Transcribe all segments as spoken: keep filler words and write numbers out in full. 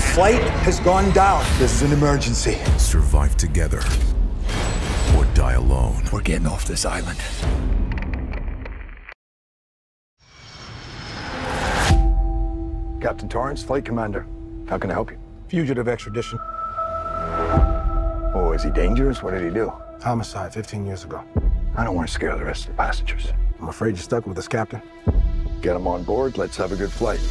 Flight has gone down. This is an emergency. Survive together or die alone. We're getting off this island. Captain Torrance, flight commander. How can I help you? Fugitive extradition. Oh, is he dangerous? What did he do? Homicide fifteen years ago. I don't want to scare the rest of the passengers. I'm afraid you're stuck with us, Captain. Get him on board. Let's have a good flight.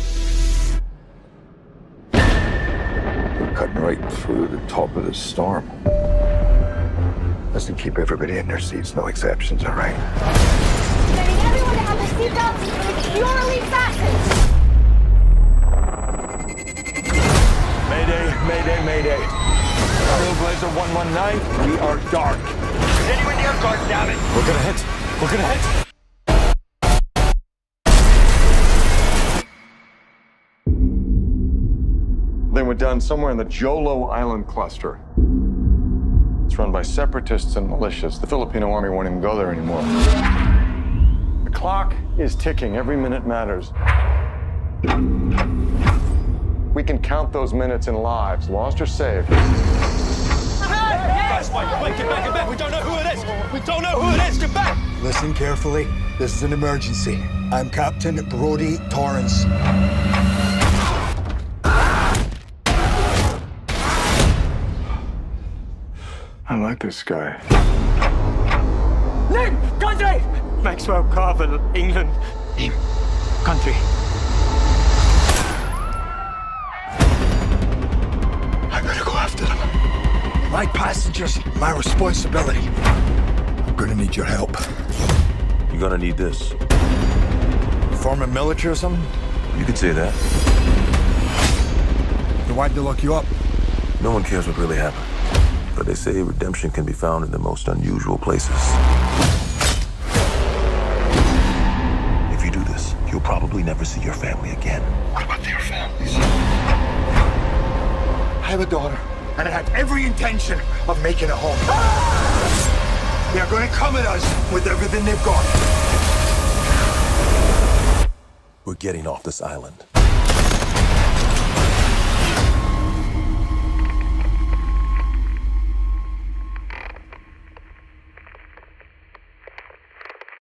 We're cutting right through the top of the storm. Let's keep everybody in their seats. No exceptions, all right? I need everyone to have their seatbelts securely fastened. Mayday, mayday, mayday. Trailblazer one one nine, we are dark. Is anyone near guard, damn it? We're gonna hit. We're gonna hit. They went down somewhere in the Jolo Island cluster. It's run by separatists and militias. The Filipino army won't even go there anymore. The clock is ticking. Every minute matters. We can count those minutes in lives, lost or saved. Guys, wait, wait, get back, get back. We don't know who it is. We don't know who it is. Get back. Listen carefully. This is an emergency. I'm Captain Brody Torrance. I like this guy. Name, country. Maxwell Carver, England. Name, country. I gotta go after them. My passengers, my responsibility. I'm gonna need your help. You're gonna need this. Form a military or something? You could say that. Then why'd they lock you up? No one cares what really happened. But they say redemption can be found in the most unusual places. If you do this, you'll probably never see your family again. What about their families? I have a daughter, and I had every intention of making it home. They're going to come at us with everything they've got. We're getting off this island.